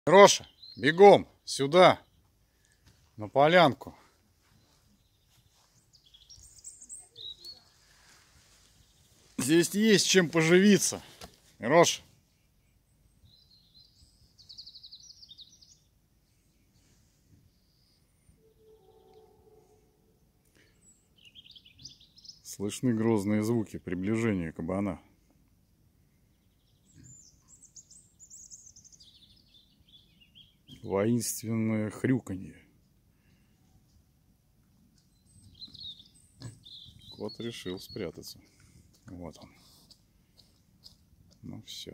Роша, бегом сюда, на полянку. Здесь есть чем поживиться. Роша. Слышны грозные звуки приближения кабана. Воинственное хрюканье. Кот решил спрятаться. Вот он. Ну все.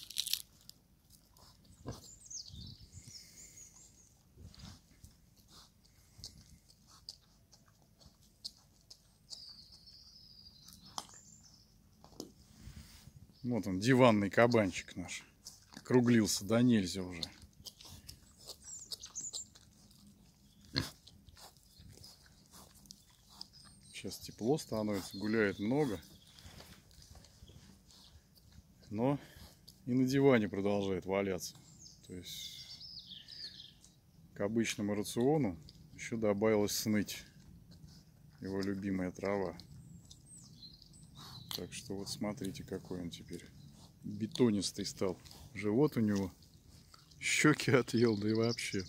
Вот он, диванный кабанчик наш. Округлился до нельзя уже. Сейчас тепло становится, гуляет много. Но и на диване продолжает валяться. То есть к обычному рациону еще добавилась сныть. Его любимая трава. Так что вот смотрите, какой он теперь бетонистый стал. Живот у него, щеки отъел, да и вообще.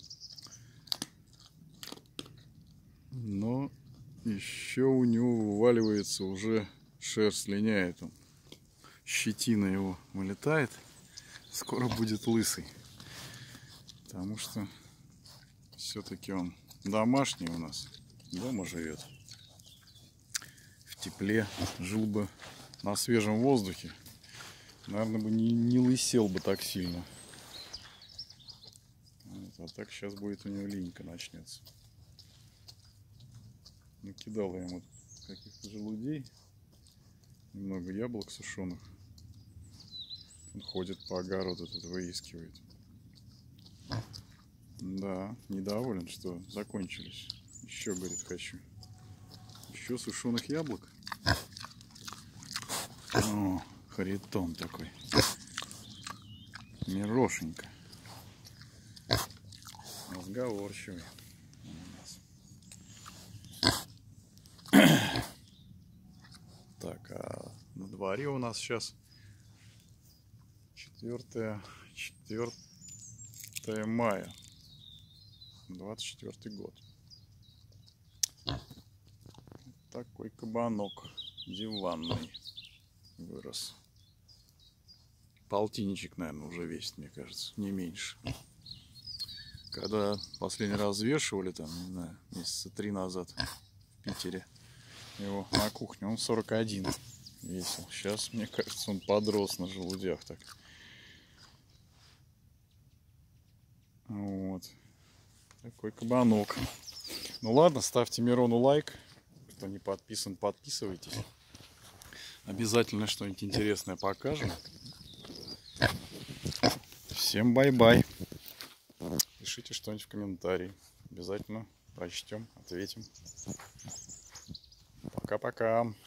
Но еще у него вываливается уже шерсть, линяет он. Щетина его вылетает. Скоро будет лысый. Потому что все-таки он домашний у нас. Дома живет. В тепле. Жил бы на свежем воздухе. Наверное, бы не лысел бы так сильно. Вот, а так сейчас будет у него линька начнется. Накидал я ему каких-то желудей. Немного яблок сушеных. Он ходит по огороду, тут выискивает. Да, недоволен, что закончились. Еще, говорит, хочу. Еще сушеных яблок. О, харитон такой. Мирошенька. Разговорчивый. Так, а на дворе у нас сейчас 4 мая. 24 год. Такой кабанок диванный вырос. Полтинничек, наверное, уже весит, мне кажется, не меньше. Когда последний раз взвешивали, там, не знаю, месяца 3 назад в Питере его на кухне, он 41 весил. Сейчас, мне кажется, он подрос на желудях так. Вот. Такой кабанок. Ну ладно, ставьте Мирону лайк. Кто не подписан, подписывайтесь. Обязательно что-нибудь интересное покажем. Всем бай-бай. Пишите что-нибудь в комментарии. Обязательно прочтем, ответим. Пока-пока.